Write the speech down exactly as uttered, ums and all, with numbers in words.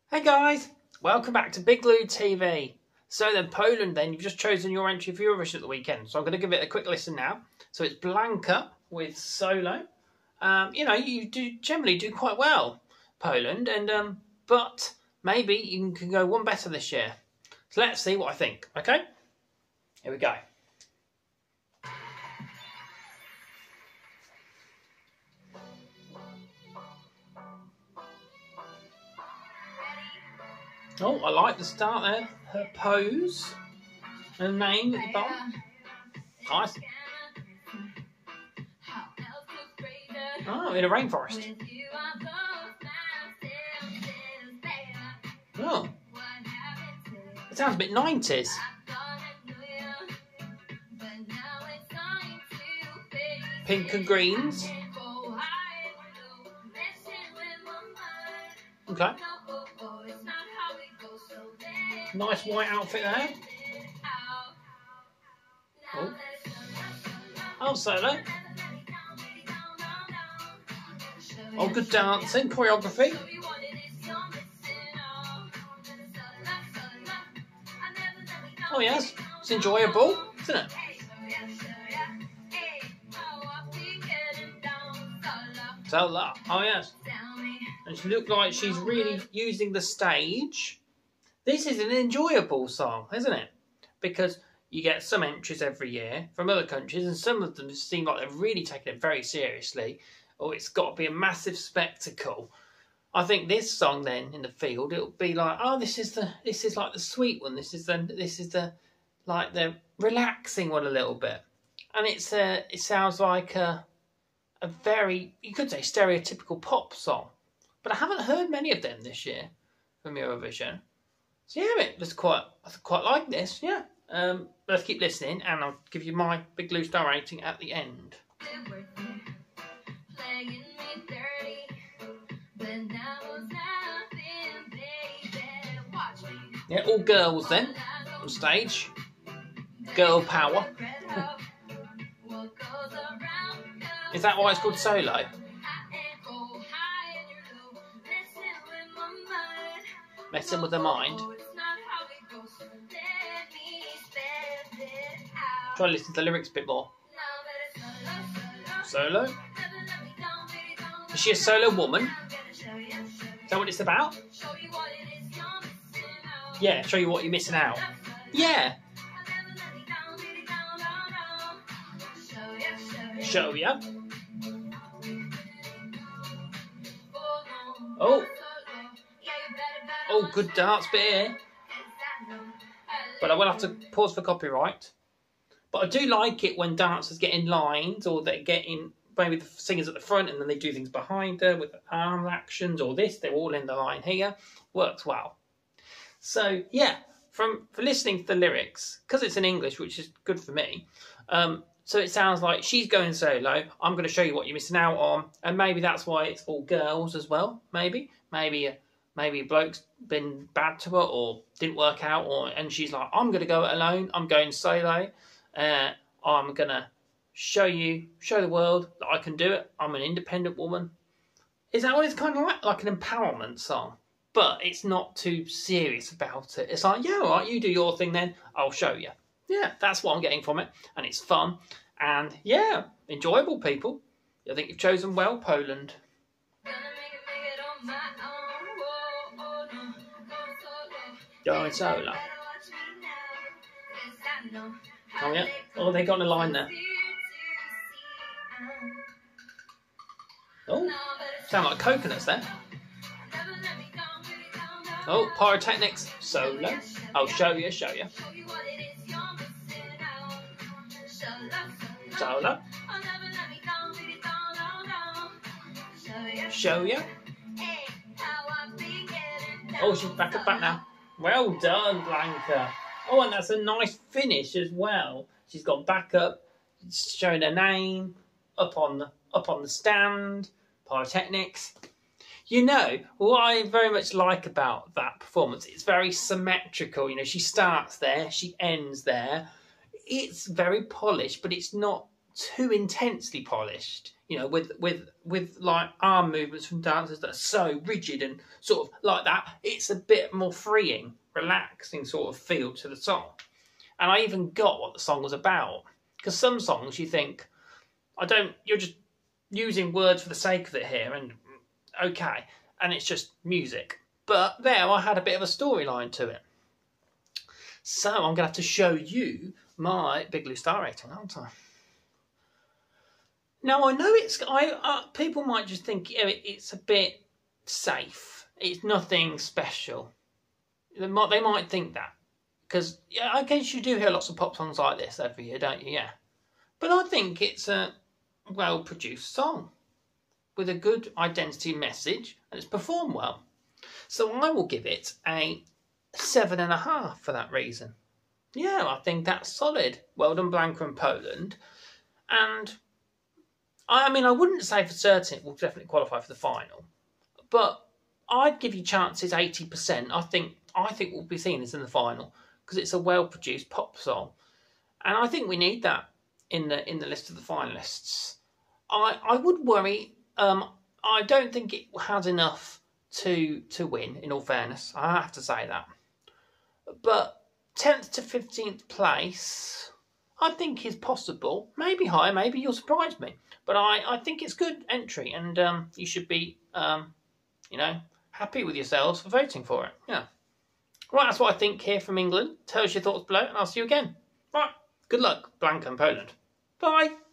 Hey guys, welcome back to Big Lou T V. So then Poland then, you've just chosen your entry for Eurovision at the weekend. So I'm going to give it a quick listen now. So it's Blanka with Solo. Um, you know, you do generally do quite well, Poland, and um, but maybe you can go one better this year. So let's see what I think, okay? Here we go. Oh, I like the start there. Her pose. Her name at the bottom. Nice. Oh, in a rainforest. Oh. It sounds a bit nineties. Pink and greens. Okay. Nice white outfit there. Oh, oh Solo. Oh, good dancing, choreography. Oh yes, it's enjoyable, isn't it? Solo. Oh yes. And she looked like she's really using the stage. This is an enjoyable song, isn't it? Because you get some entries every year from other countries, and some of them seem like they're really taking it very seriously. Or it's got to be a massive spectacle. I think this song then in the field, it'll be like, oh, this is the this is like the sweet one. This is the this is the like the relaxing one a little bit, and it's a it sounds like a a very, you could say, stereotypical pop song. But I haven't heard many of them this year from Eurovision. So yeah, it was quite, I quite like this, yeah. Um, let's keep listening and I'll give you my Big Lou star rating at the end. Yeah, all girls then, on stage. Girl power. Is that why it's called Solo? Messing with the mind. Try to listen to the lyrics a bit more. Solo? Is she a solo woman? Is that what it's about? Yeah, show you what you're missing out. Yeah. Show ya. Oh. Oh, good dance bit here. But I will have to pause for copyright. But I do like it when dancers get in lines, or they get in, maybe the singers at the front and then they do things behind her with arm actions or this. They're all in the line here. Works well. So, yeah, from for listening to the lyrics, because it's in English, which is good for me, um, so it sounds like she's going solo. I'm going to show you what you're missing out on. And maybe that's why it's all girls as well, maybe. Maybe... Uh, Maybe a bloke's been bad to her or didn't work out, or and she's like, I'm going to go it alone. I'm going solo. Uh, I'm going to show you, show the world that I can do it. I'm an independent woman. Is that what it's kind of like? Like an empowerment song. But it's not too serious about it. It's like, yeah, all right, you do your thing then. I'll show you. Yeah, that's what I'm getting from it. And it's fun. And yeah, enjoyable, people. I think you've chosen well, Poland. Going solo. Oh yeah. Oh, they got a line there. Oh, sound like coconuts there. Oh, pyrotechnics. Solo. I'll show you, show you. Solo. Show you. Oh, she's back up back now. Well done, Blanka. Oh, and that's a nice finish as well. She's got back up, showing her name, up on the up on the stand, pyrotechnics. You know, what I very much like about that performance, it's very symmetrical. You know, she starts there, she ends there. It's very polished, but it's not too intensely polished. You know, with with with like arm movements from dancers that are so rigid and sort of like that, it's a bit more freeing, relaxing sort of feel to the song. And I even got what the song was about, because some songs you think, I don't, you're just using words for the sake of it here, and okay, and it's just music. But there, I had a bit of a storyline to it. So I'm gonna have to show you my Big Blue Star rating, aren't I? Now, I know it's... I uh, people might just think oh, it, it's a bit safe. It's nothing special. They might, they might think that. Because yeah, I guess you do hear lots of pop songs like this every year, don't you? Yeah. But I think it's a well-produced song with a good identity message, and it's performed well. So I will give it a seven and a half for that reason. Yeah, I think that's solid. Well done, Blanka and Poland. And... I mean, I wouldn't say for certain it will definitely qualify for the final, but I'd give you chances eighty percent. I think I think we'll be seeing this in the final because it's a well-produced pop song, and I think we need that in the in the list of the finalists. I I would worry. Um, I don't think it has enough to to win. In all fairness, I have to say that. But tenth to fifteenth place, I think is possible. Maybe higher. Maybe you'll surprise me. But I, I think it's good entry, and um, you should be, um, you know, happy with yourselves for voting for it. Yeah. Right, that's what I think here from England. Tell us your thoughts below, and I'll see you again. Right, good luck, Blanka and Poland. Bye.